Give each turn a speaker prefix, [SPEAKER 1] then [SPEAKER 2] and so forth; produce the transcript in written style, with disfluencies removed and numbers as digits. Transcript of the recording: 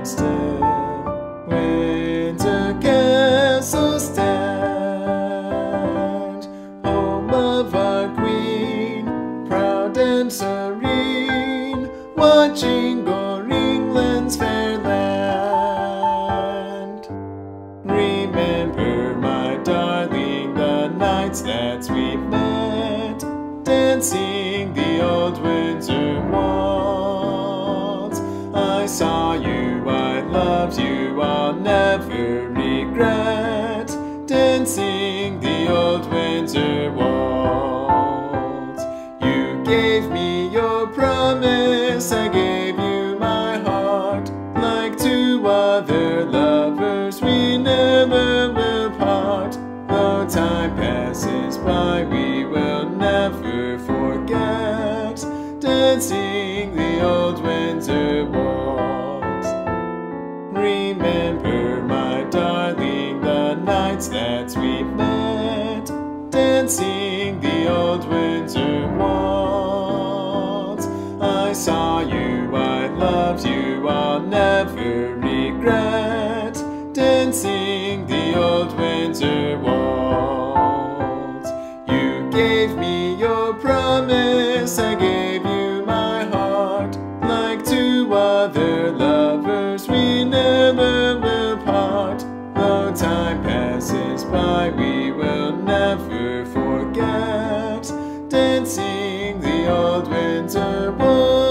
[SPEAKER 1] instead. Winter castles stand, home of our queen, proud and serene, watching o'er England's fair land. Remember, my darling, the nights that we've met, dancing the old Windsor waltz. I saw you, I loved you, I'll never regret, dancing the old Windsor waltz. You gave me your promise, I gave you my heart. Like two other lovers, we never will part. Though time passes by, we will never forget, dancing the old Windsor waltz. Remember, my darling, the nights that we've met, dancing the old Windsor waltz. I saw you, I loved you, I'll never regret, dancing the old Windsor waltz. You gave me your promise, I gave you my heart. Like two other lovers, we never will part. Though time passes by, we will never forget, dancing the old Windsor waltz.